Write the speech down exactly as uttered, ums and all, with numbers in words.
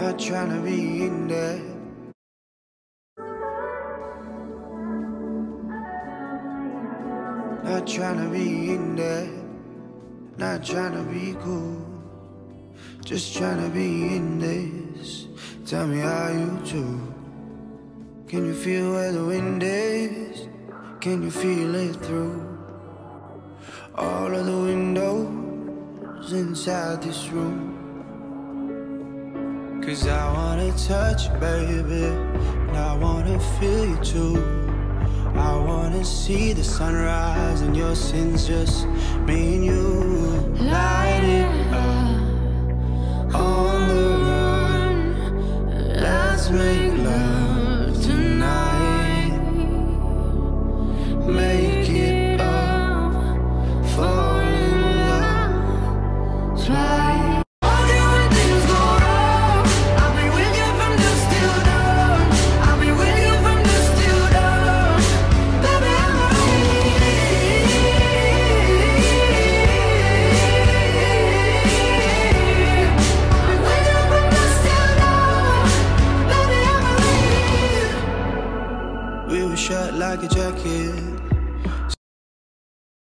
not trying to be in there. Not trying to be in there. Not trying to be cool. Just trying to be in this. Tell me how you do. Can you feel where the wind is? Can you feel it through all of the windows inside this room? Cause I wanna touch you, baby, and I wanna feel you too. I wanna see the sunrise and your sins, just me and you. Light it up on the run. Let's make love tonight. Make it up, fall in love, try. Shut like a jacket,